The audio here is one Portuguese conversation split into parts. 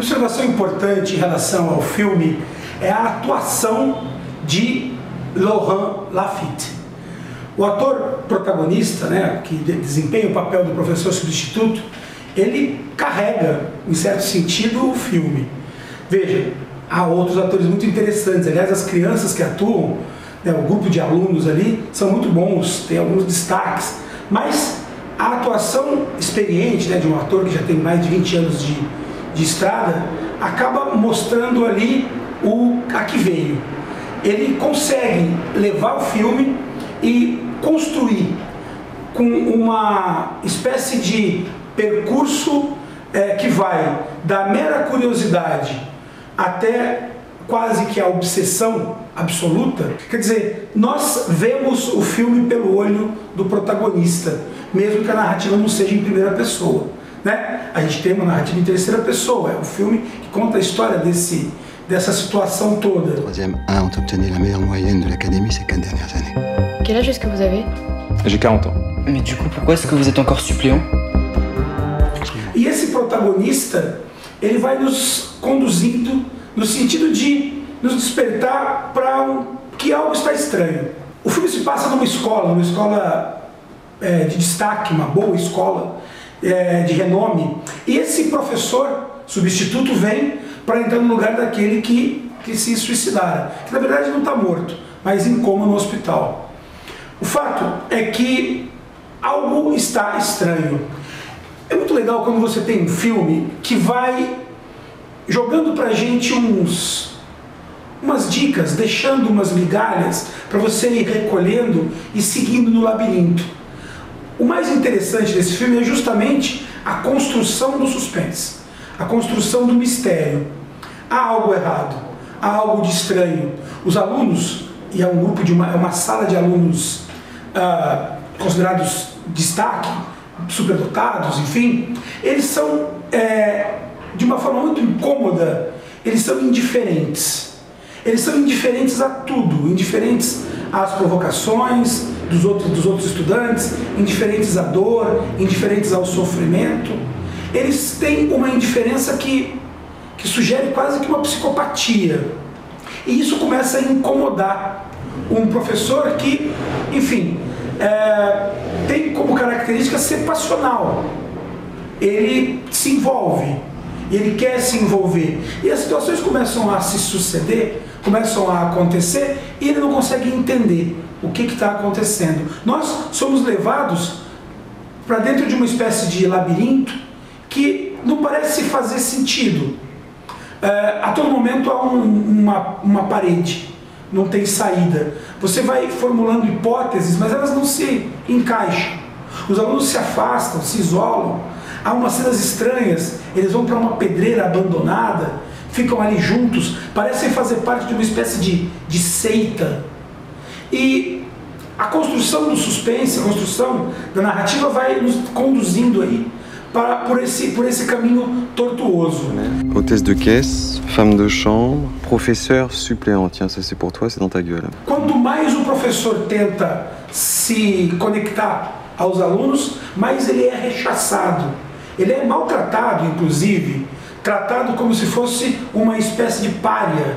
observação importante em relação ao filme é a atuação de Laurent Lafitte. O ator protagonista, né, que desempenha o papel do professor substituto, ele carrega, em certo sentido, o filme. Veja, há outros atores muito interessantes. Aliás, as crianças que atuam, né, o grupo de alunos ali, são muito bons, tem alguns destaques. Mas a atuação experiente, né, de um ator que já tem mais de 20 anos de estrada, acaba mostrando ali a que veio. Ele consegue levar o filme e construir com uma espécie de percurso que vai da mera curiosidade até quase que a obsessão absoluta. Quer dizer, nós vemos o filme pelo olho do protagonista, mesmo que a narrativa não seja em primeira pessoa, né? A gente tem uma narrativa em terceira pessoa, é um filme que conta a história dessa situação toda. Troisième 1 ont obtenu la meilleure moyenne de l'académie ces 4 dernières années. Quel âge est-ce que vous avez? J'ai 40 ans. Mais du coup, pourquoi est-ce que vous êtes encore suppléant? E esse protagonista, ele vai nos conduzindo no sentido de nos despertar para que algo está estranho. O filme se passa numa escola de destaque, uma boa escola de renome, e esse professor substituto vem para entrar no lugar daquele que se suicidara, que na verdade não está morto, mas em coma no hospital. O fato é que algo está estranho. É muito legal quando você tem um filme que vai jogando pra gente umas dicas, deixando umas migalhas para você ir recolhendo e seguindo no labirinto. O mais interessante desse filme é justamente a construção do suspense, a construção do mistério. Há algo errado, há algo de estranho. Os alunos, e é um grupo é uma sala de alunos considerados destaque, superdotados, enfim, eles são, de uma forma muito incômoda, eles são indiferentes. Eles são indiferentes a tudo, indiferentes às provocações dos outros estudantes, indiferentes à dor, indiferentes ao sofrimento. Eles têm uma indiferença que sugere quase que uma psicopatia. E isso começa a incomodar um professor que, enfim, tem como característica ser passional. Ele se envolve, ele quer se envolver. E as situações começam a se suceder, começam a acontecer, e ele não consegue entender o que está acontecendo. Nós somos levados para dentro de uma espécie de labirinto que não parece fazer sentido. A todo momento há uma parede, não tem saída. Você vai formulando hipóteses, mas elas não se encaixam. Os alunos se afastam, se isolam. Há umas cenas estranhas, eles vão para uma pedreira abandonada, ficam ali juntos, parecem fazer parte de uma espécie de seita. E a construção do suspense, a construção da narrativa vai nos conduzindo aí por esse caminho tortuoso. Hôtesse de caisse, femme de chambre, professeur suppléant. Tiens, ça c'est pour toi, c'est dans ta gueule. Quanto mais o professor tenta se conectar aos alunos, mais ele é rechaçado. Ele é maltratado, inclusive, tratado como se fosse uma espécie de pária.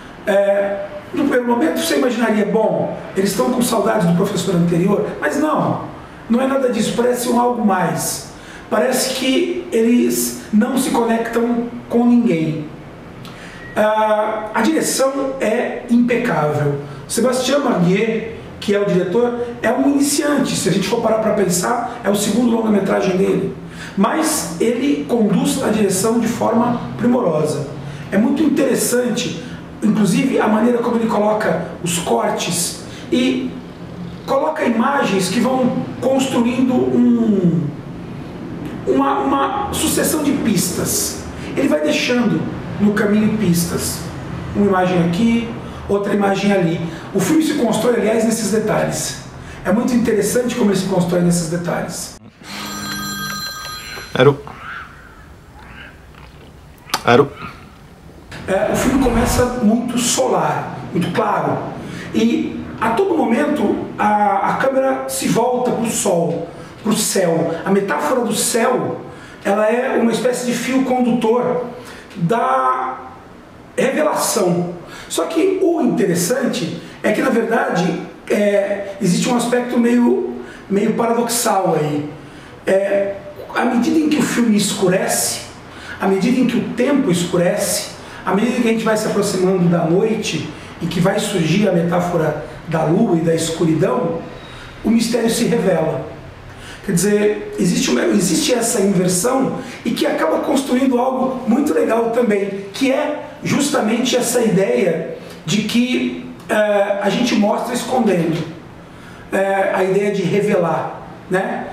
No primeiro momento você imaginaria, bom, eles estão com saudades do professor anterior, mas não é nada disso, parece algo mais. Parece que eles não se conectam com ninguém. A direção é impecável. Sébastien Marguier, que é o diretor, é um iniciante. Se a gente for parar para pensar, é o segundo longa-metragem dele. Mas ele conduz a direção de forma primorosa. É muito interessante, inclusive, a maneira como ele coloca os cortes e coloca imagens que vão construindo uma sucessão de pistas. Ele vai deixando no caminho pistas. Uma imagem aqui, outra imagem ali. O filme se constrói, aliás, nesses detalhes. É muito interessante como ele se constrói nesses detalhes. Allô? Allô? O filme começa muito solar, muito claro. E a todo momento a câmera se volta para o sol, para o céu. A metáfora do céu, ela é uma espécie de fio condutor da revelação. Só que o interessante é que, na verdade, existe um aspecto meio paradoxal aí. À medida em que o filme escurece, à medida em que o tempo escurece, à medida que a gente vai se aproximando da noite e que vai surgir a metáfora da lua e da escuridão, o mistério se revela. Quer dizer, existe essa inversão e que acaba construindo algo muito legal também, que é justamente essa ideia de que a gente mostra escondendo, a ideia de revelar, né?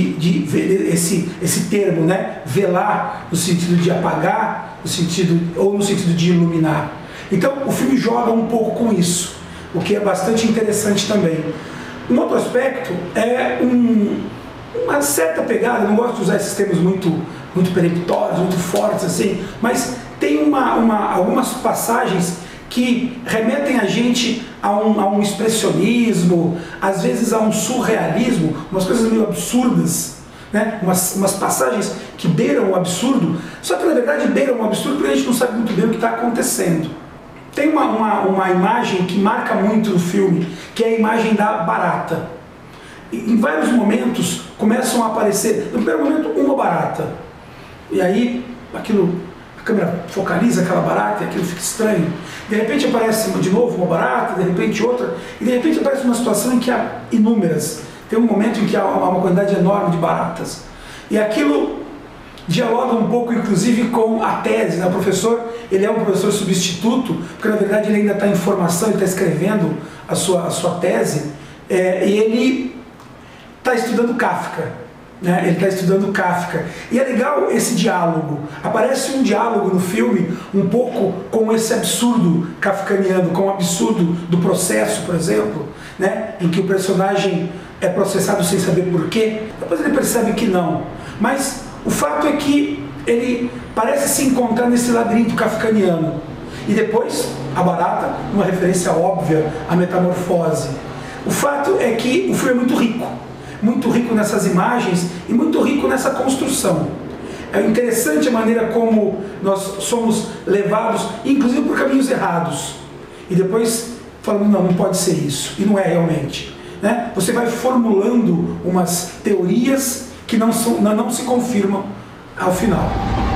Esse termo, né? Velar no sentido de apagar, ou no sentido de iluminar. Então o filme joga um pouco com isso, o que é bastante interessante também. Um outro aspecto é uma certa pegada, eu não gosto de usar esses termos muito peremptórios, muito fortes assim, mas tem algumas passagens que remetem a gente a um expressionismo, às vezes a um surrealismo, umas coisas meio absurdas, né? umas passagens que beiram o absurdo, só que na verdade beiram o absurdo porque a gente não sabe muito bem o que está acontecendo. Tem uma imagem que marca muito no filme, que é a imagem da barata. Em vários momentos começam a aparecer, no primeiro momento, uma barata. E aí a câmera focaliza aquela barata e aquilo fica estranho. De repente aparece de novo uma barata, de repente outra, e de repente aparece uma situação em que há inúmeras. Tem um momento em que há uma quantidade enorme de baratas. E aquilo dialoga um pouco, inclusive, com a tese, né? O professor, ele é um professor substituto, porque na verdade ele ainda está em formação, ele está escrevendo a sua tese, e ele está estudando Kafka, né? Ele está estudando Kafka. E é legal esse diálogo. Aparece um diálogo no filme um pouco com esse absurdo kafkaniano, com o absurdo do processo, por exemplo, né? Em que o personagem é processado sem saber porquê. Depois ele percebe que não. Mas o fato é que ele parece se encontrar nesse labirinto kafkaniano. E depois, a barata, uma referência óbvia à metamorfose. O fato é que o filme é muito rico nessas imagens e muito rico nessa construção. É interessante a maneira como nós somos levados, inclusive por caminhos errados. E depois falando, não pode ser isso. E não é realmente. Né? Você vai formulando umas teorias que não se confirmam ao final.